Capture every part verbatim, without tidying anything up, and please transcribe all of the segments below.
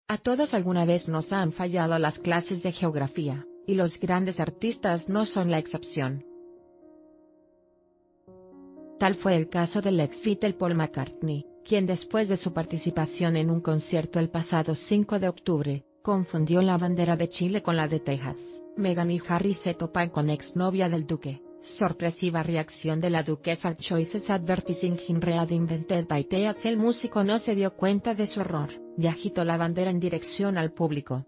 A todos alguna vez nos han fallado las clases de geografía, y los grandes artistas no son la excepción. Tal fue el caso del ex Beatle Paul McCartney, quien después de su participación en un concierto el pasado cinco de octubre, confundió la bandera de Chile con la de Texas. Meghan y Harry se topan con exnovia del duque. Sorpresiva reacción de la duquesa. Choices Advertising in Read Invented by Theats. El músico no se dio cuenta de su error, y agitó la bandera en dirección al público.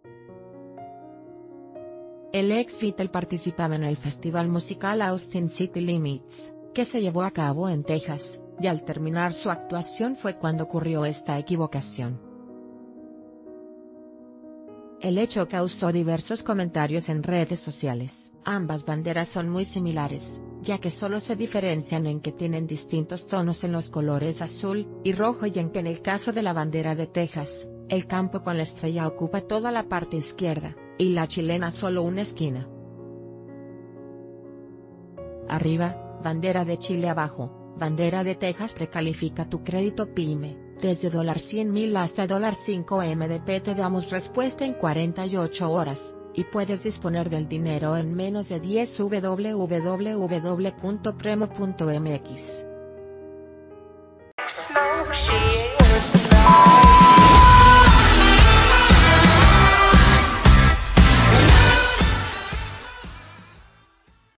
El ex Beatle participaba en el festival musical Austin City Limits, que se llevó a cabo en Texas, y al terminar su actuación fue cuando ocurrió esta equivocación. El hecho causó diversos comentarios en redes sociales. Ambas banderas son muy similares, ya que solo se diferencian en que tienen distintos tonos en los colores azul y rojo, y en que en el caso de la bandera de Texas, el campo con la estrella ocupa toda la parte izquierda, y la chilena solo una esquina. Arriba, bandera de Chile. Abajo, bandera de Texas. Precalifica tu crédito PYME. Desde cien mil hasta cinco M D P te damos respuesta en cuarenta y ocho horas, y puedes disponer del dinero en menos de diez. w w w punto premo punto m x